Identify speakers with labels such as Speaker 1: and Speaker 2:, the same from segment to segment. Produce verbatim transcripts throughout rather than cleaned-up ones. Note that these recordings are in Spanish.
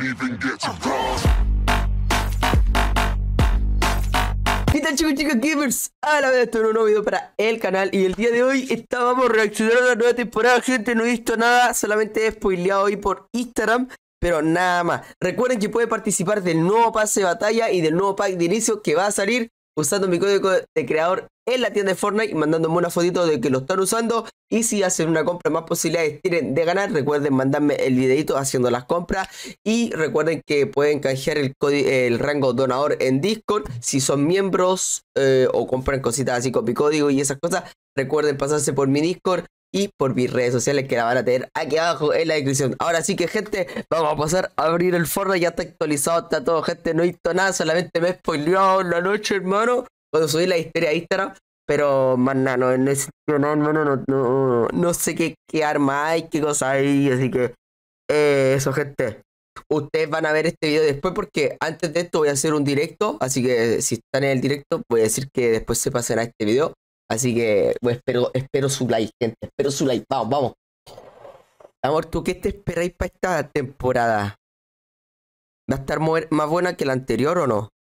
Speaker 1: ¿Qué tal, chicos, chicos gamers? A la vez esto es un nuevo video para el canal. Y el día de hoy estábamos reaccionando a la nueva temporada. Gente, no he visto nada, solamente he spoileado hoy por Instagram, pero nada más. Recuerden que pueden participar del nuevo pase de batalla y del nuevo pack de inicio que va a salir usando mi código de creador en la tienda de Fortnite y mandándome una fotito de que lo están usando. Y si hacen una compra, más posibilidades tienen de ganar. Recuerden mandarme el videito haciendo las compras. Y recuerden que pueden canjear el, el rango donador en Discord. Si son miembros eh, o compran cositas así con mi código y esas cosas, recuerden pasarse por mi Discord y por mis redes sociales, que la van a tener aquí abajo en la descripción. Ahora sí que, gente, vamos a pasar a abrir el Fortnite. Ya está actualizado, está todo, gente. No he visto nada, solamente me he spoileado en la noche, hermano, cuando subí la historia a Instagram. Pero más nada, no, no, no, no, no, no, no sé qué, qué arma hay, qué cosa hay. Así que eh, eso, gente. Ustedes van a ver este video después, porque antes de esto voy a hacer un directo. Así que si están en el directo, voy a decir que después se pasen a este video. Así que pues, espero, espero su like, gente. Espero su like. Vamos, vamos. Amor, ¿tú qué te esperáis para esta temporada? ¿Va a estar más buena que la anterior o no?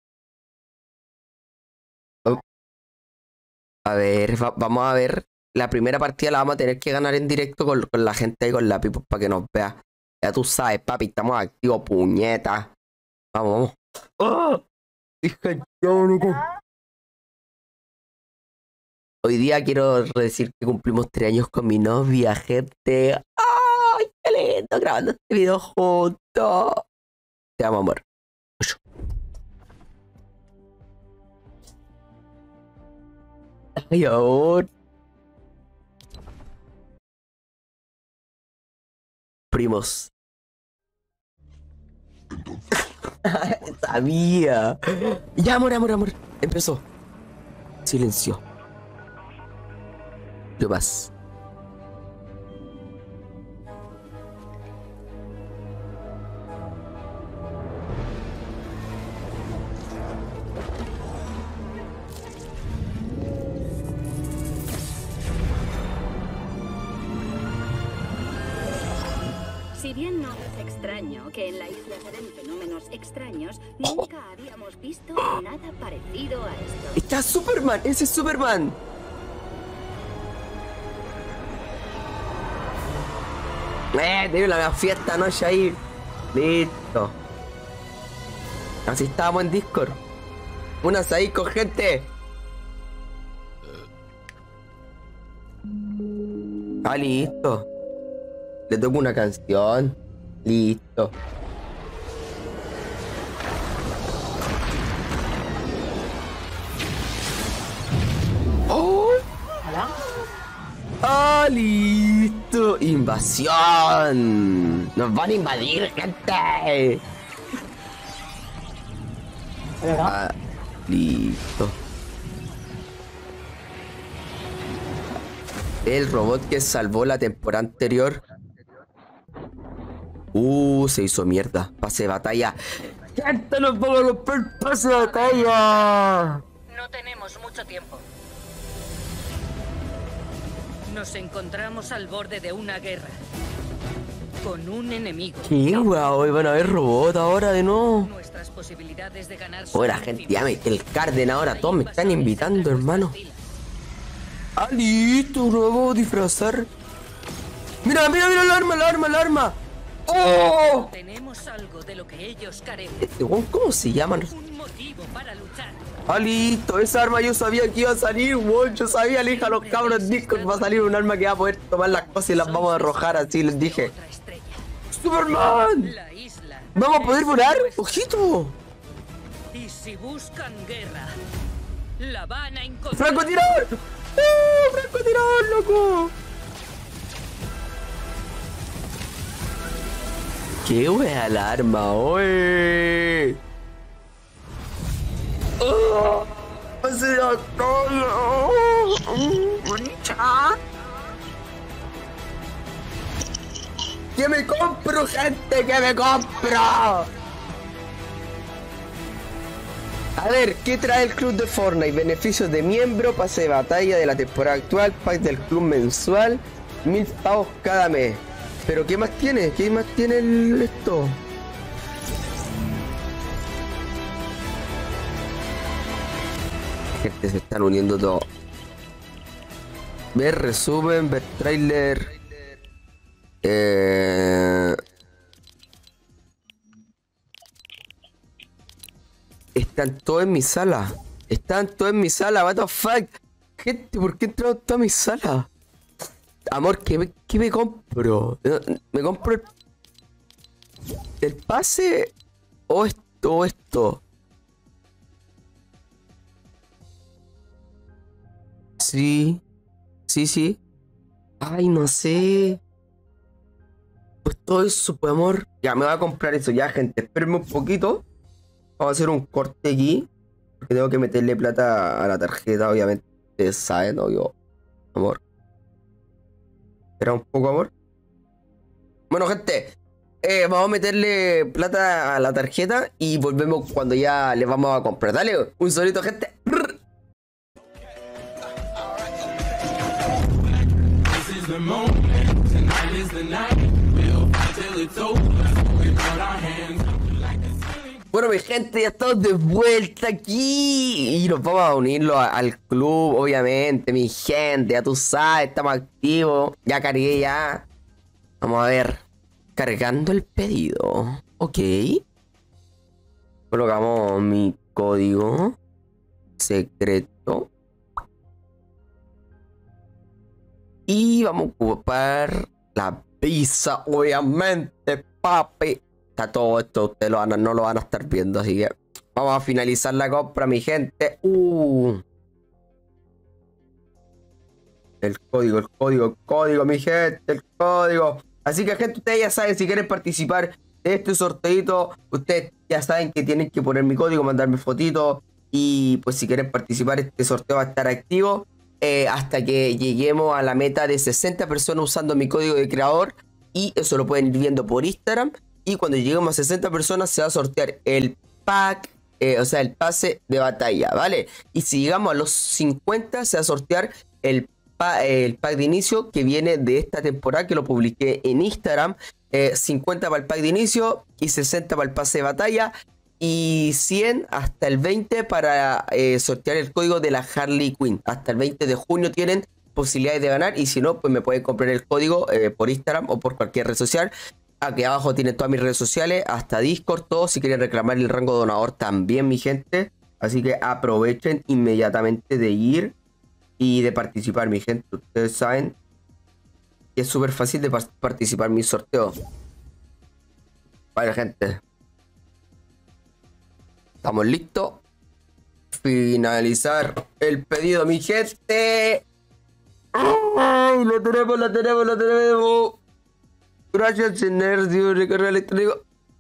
Speaker 1: Oh. A ver, va, vamos a ver. La primera partida la vamos a tener que ganar en directo con, con la gente ahí, con la pipo, para que nos vea. Ya tú sabes, papi, estamos activos, puñeta. Vamos, vamos. ¡Oh! Hija, yo no... Hoy día quiero decir que cumplimos tres años con mi novia, gente. ¡Ay, qué lindo! Grabando este video juntos. Te amo, amor. Ay, amor. Primos. Sabía. Ya, amor, amor, amor. Empezó. Silencio. ¿Qué más?
Speaker 2: Si bien no es extraño que en la isla se den fenómenos extraños, nunca oh. habíamos visto nada parecido a esto.
Speaker 1: Está Superman, ese es Superman. Eh, te la fiesta anoche ahí. Listo. Así estábamos en Discord. Unas ahí con gente. Ah, listo. Le toco una canción. Listo. Oh. Ah, listo. Invasión. Nos van a invadir, gente. Ah, listo. El robot que salvó la temporada anterior. Uh, se hizo mierda. Pase de batalla. ¡Gente, nos vamos a romper el pase de batalla!
Speaker 2: No tenemos mucho tiempo. Nos encontramos al borde de una guerra. Con un enemigo.
Speaker 1: ¿Qué, weón? Hoy van a ver robot ahora de nuevo.
Speaker 2: Nuestras posibilidades de ganar.
Speaker 1: Hola, gente, ya me... El Carden ahora, todos me están invitando, hermano. Ah, listo, no vamos a disfrazar. Mira, mira, mira el arma, el arma, el arma. ¡Oh!
Speaker 2: Tenemos algo de lo que ellos carecen.
Speaker 1: Este, ¿cómo se llaman?
Speaker 2: Un motivo para luchar.
Speaker 1: Ah, listo, esa arma yo sabía que iba a salir, weón. Yo sabía, le dije a los cabros en Discord, va a salir un arma que va a poder tomar las cosas y las vamos a arrojar, así les dije. ¡Superman! ¡Vamos a poder volar! ¡Ojito!
Speaker 2: Y si buscan guerra, la van a encontrar.
Speaker 1: ¡Francotirador! ¡Uh! ¡Francotirador, loco! ¡Qué wea el arma, oye! ¡Oh! ¡Se da todo! ¡Que me compro, gente! ¡Que me compro! A ver, ¿qué trae el club de Fortnite? Beneficios de miembro, pase de batalla de la temporada actual, pack del club mensual, mil pavos cada mes. ¿Pero qué más tiene? ¿Qué más tiene el, esto? gente, se están uniendo todos. Ver resumen, ver trailer. Eh... Están todos en mi sala. Están todos en mi sala, what the fuck. Gente, ¿por qué entraron todos a mi sala? Amor, ¿qué me, qué me compro? ¿Me compro el, el pase o esto o esto? Sí, sí, sí. Ay, no sé. Pues todo eso, pues amor. Ya, me voy a comprar eso, ya, gente. Espérenme un poquito. Vamos a hacer un corte aquí. Porque tengo que meterle plata a la tarjeta, obviamente. Ustedes saben, obvio. Amor. Espera un poco, amor. Bueno, gente. Eh, vamos a meterle plata a la tarjeta. Y volvemos cuando ya le vamos a comprar. Dale, un solito, gente. Bueno, mi gente, ya estamos de vuelta aquí y nos vamos a unirlo a, al club, obviamente, mi gente, ya tú sabes, estamos activos, ya cargué ya. Vamos a ver, cargando el pedido, ok. Colocamos mi código secreto. Y vamos a ocupar la pizza, obviamente, papi. Está todo esto, ustedes lo van a, no lo van a estar viendo, así que vamos a finalizar la compra, mi gente. Uh. El código, el código, el código, mi gente, el código. Así que, gente, ustedes ya saben, si quieren participar de este sorteito, ustedes ya saben que tienen que poner mi código, mandarme fotitos. Y pues si quieren participar, este sorteo va a estar activo eh, hasta que lleguemos a la meta de sesenta personas usando mi código de creador. Y eso lo pueden ir viendo por Instagram. Y cuando lleguemos a sesenta personas se va a sortear el pack, eh, o sea, el pase de batalla, ¿vale? Y si llegamos a los cincuenta se va a sortear el, pa el pack de inicio que viene de esta temporada, que lo publiqué en Instagram. Eh, cincuenta para el pack de inicio y sesenta para el pase de batalla. Y cien hasta el veinte para eh, sortear el código de la Harley Quinn. Hasta el veinte de junio tienen posibilidades de ganar. Y si no, pues me pueden comprar el código eh, por Instagram o por cualquier red social. Aquí abajo tienen todas mis redes sociales, hasta Discord, todo. Si quieren reclamar el rango donador también, mi gente. Así que aprovechen inmediatamente de ir y de participar, mi gente. Ustedes saben que es súper fácil de participar en mi sorteo. Vale, gente. Estamos listos. Finalizar el pedido, mi gente. ¡Ay! Lo tenemos, lo tenemos, lo tenemos. Gracias, Enerdio, recarga electrónico.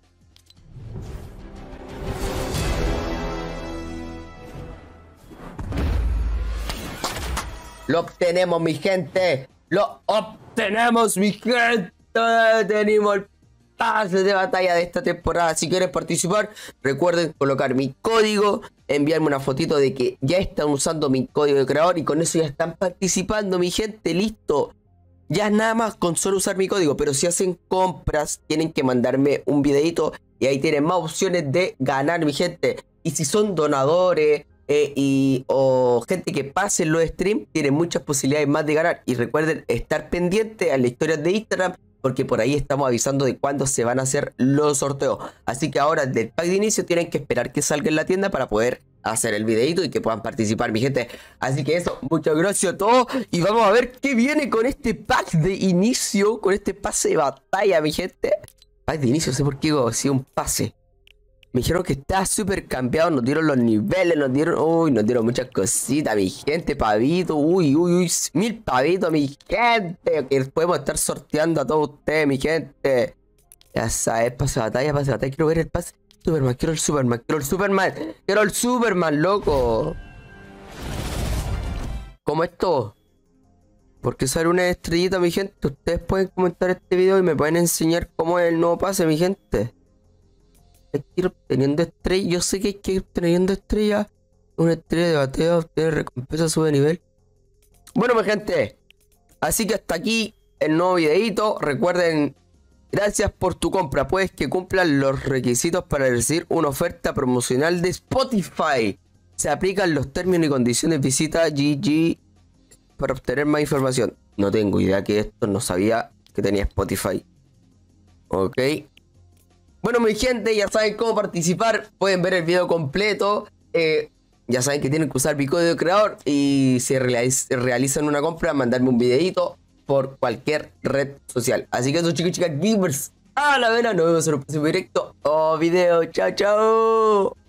Speaker 1: Lo obtenemos, mi gente. Lo obtenemos, mi gente. Tenemos el pase de batalla de esta temporada. Si quieren participar, recuerden colocar mi código, enviarme una fotito de que ya están usando mi código de creador y con eso ya están participando, mi gente. Listo. Ya nada más con solo usar mi código, pero si hacen compras tienen que mandarme un videito y ahí tienen más opciones de ganar, mi gente. Y si son donadores eh, y, o gente que pase en los streams, tienen muchas posibilidades más de ganar. Y recuerden estar pendientes a las historias de Instagram, porque por ahí estamos avisando de cuándo se van a hacer los sorteos. Así que ahora del pack de inicio tienen que esperar que salga en la tienda para poder hacer el videito y que puedan participar, mi gente. Así que eso, muchas gracias a todos. Y vamos a ver qué viene con este pack de inicio, con este pase de batalla, mi gente. Pack de inicio, no sé por qué digo así un pase. Me dijeron que está súper cambiado, nos dieron los niveles, nos dieron... Uy, nos dieron muchas cositas, mi gente, pavito. Uy, uy, uy, mil pavitos, mi gente. Que podemos estar sorteando a todos ustedes, mi gente. Ya sabes, pase de batalla, pase de batalla. Quiero ver el pase... Superman, quiero el Superman, quiero el Superman, quiero el Superman, loco. ¿Cómo esto? ¿Por qué sale una estrellita, mi gente? Ustedes pueden comentar este video y me pueden enseñar cómo es el nuevo pase, mi gente. Hay que ir obteniendo estrellas. Yo sé que hay que ir obteniendo estrellas. Una estrella de bateo, obtener recompensa, sube de nivel. Bueno, mi gente, así que hasta aquí el nuevo videito. Recuerden... Gracias por tu compra. Puedes que cumplan los requisitos para recibir una oferta promocional de Spotify. Se aplican los términos y condiciones. Visita G G para obtener más información. No tengo idea que esto, no sabía que tenía Spotify. Ok. Bueno, mi gente, ya saben cómo participar. Pueden ver el video completo. Eh, ya saben que tienen que usar mi código creador. Y si realiz realizan una compra, mandarme un videito por cualquier red social. Así que eso, chicos, chicas, gamers, a la vena. Nos vemos en el próximo directo o video. Chao, chao.